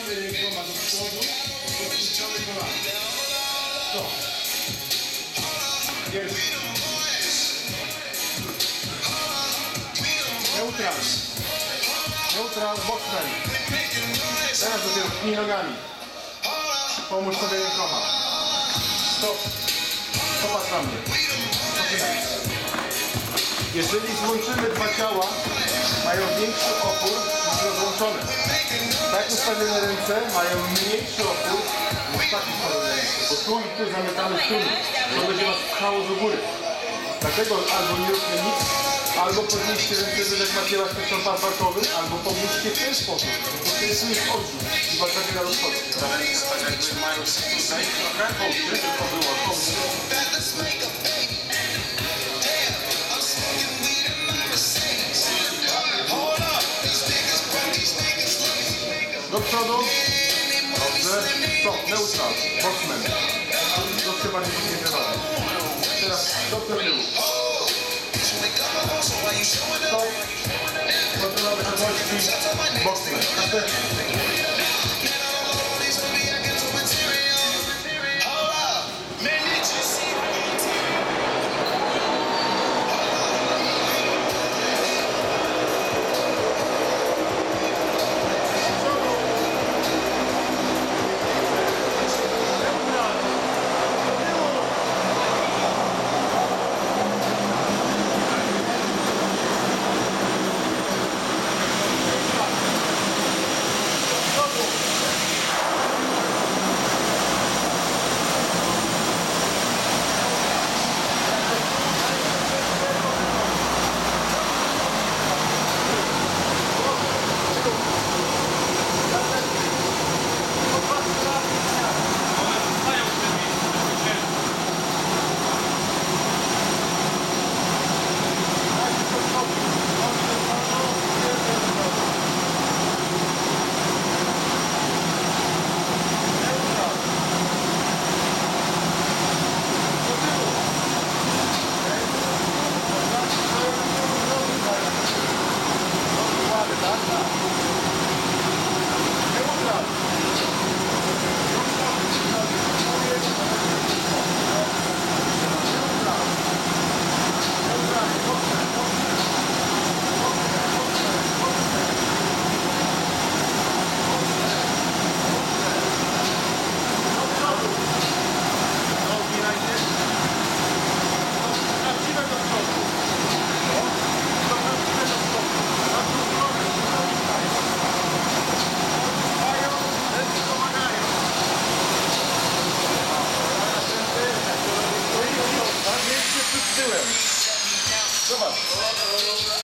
rękoma do przodu, podpuszczamy kolana. Stop. Jest. Neutral. Neutral, boxman. Teraz dopiero pchnij nogami. Pomóż sobie rękoma. Stop. Popatrz na mnie. Jeżeli złączymy dwa ciała, mają większy opór niż rozłączone. Tak ustawione ręce mają mniejszy opór niż tak ustawione ręce. Bo tu i tu zamykamy struny. To będzie was pchało do góry. Dlatego albo nie róbmy nic, albo podnieście ręce wyżej, jak macie elastyczny pas barkowy, albo podnieście w ten sposób. Bo to jest odrzut i was zabiera do przodu. Tak jakby mając tutaj trochę ołczy, tylko było ołczy. Do przodu. Dobrze. Stop. Neutral. Boxman. Troszkę bardziej zdecydowanie. Teraz stop do tyłu. Stop. Kontrola wysokości. Boxman. Zobacz.